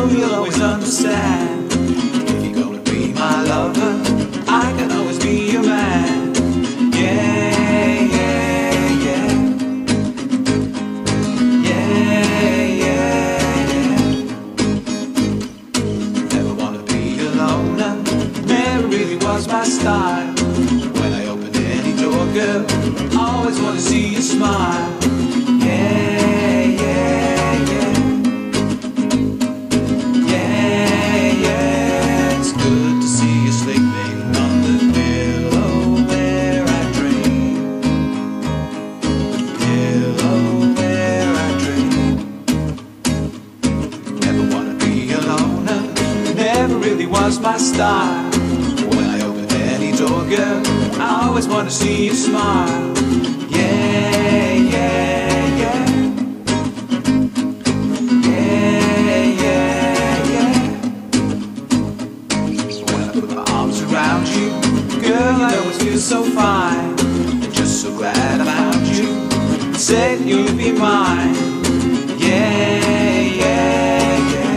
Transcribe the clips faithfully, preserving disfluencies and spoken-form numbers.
know you'll always understand. If you're gonna be my lover, I can always be your man. Yeah, yeah, yeah. Yeah, yeah, yeah. Never wanna be a loner, never really was my style. When I open any door, girl, I always wanna see you smile. Yeah, yeah, yeah. Yeah, yeah. It's good to see you sleeping on the pillow where I dream. Pillow where I dream. Never wanna be a loner, never really was my style. When I open any door, girl, I always wanna see you smile. Yeah, yeah, yeah. Yeah, yeah, yeah. So when I put my arms around you, girl, I always feel so fine. I'm just so glad I found you, said you'd be mine. Yeah, yeah, yeah.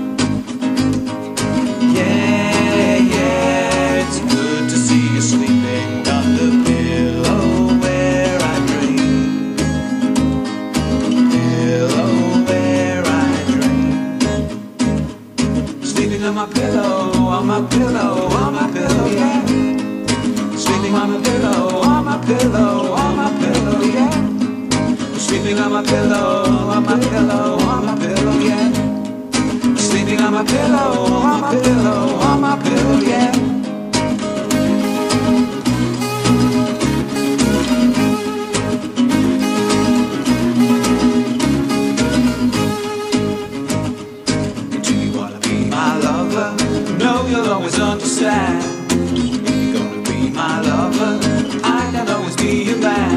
Yeah, yeah. It's good to see you sleeping on the pillow where I dream. Pillow where I dream. Sleeping on my pillow, on my pillow, on my pillow, yeah. Sleeping on my pillow, on my pillow, on my pillow, yeah. Sleeping on my pillow, on my pillow, on my pillow, yeah. Sleeping on my pillow, on my pillow, on my pillow, yeah. Do you wanna be my lover? No, you'll always understand. If you're gonna be my lover, I can always be your man.